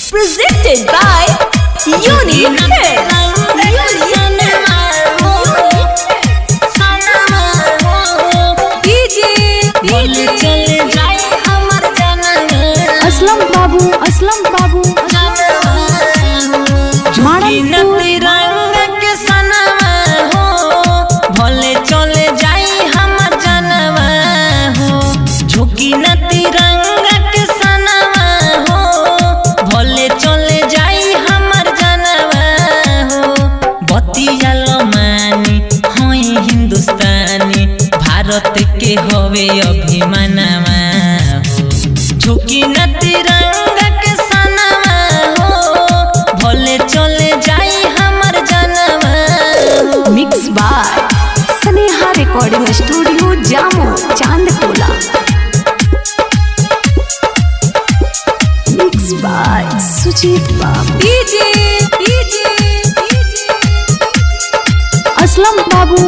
Presented by Unique Films. Aslam बाबू तिरंग के सनवा हो भले चले जाई हमर जनवा हो। झुकी न तिरंग के सनवा हो भले चले जाई हमर जनवा हो। बतिया मानी होई हिंदुस्तानी भारत के होवे अभिमानवा हो। झुकी न तिरंग के सनवा हो भले चले जाई हमर जनवा। Mix by Sneha recording studio Jamo Chandtola. Mix by Sujit बाबू। असलम बाबू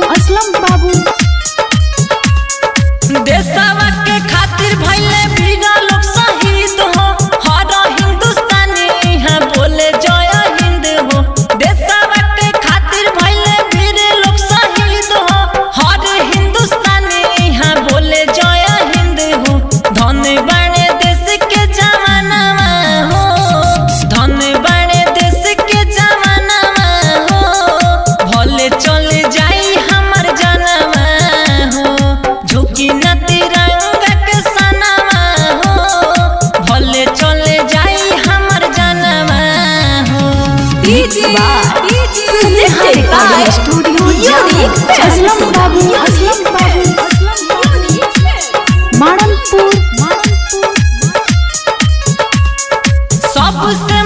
देशवा के खातिर भइले वीरा लोग शहीद हो। हर हिंदुस्तानी यहाँ बोले जय हिंद हो। देशवा के खातिर भइले वीर लोग शहीद हो। हर हिंदुस्तानी यहाँ बोले जय हिंद हो। धन बने देश के जवानवा हो। धन बने देश के जवानवा हो भले चले जाई हमर जनवा हो। झुकी न तिरंग के सनवा हो भले चले जाई हमर जनवा हो। Mix by Sneha recording studio Jamo. Aslam बाबू माननपुर सबसे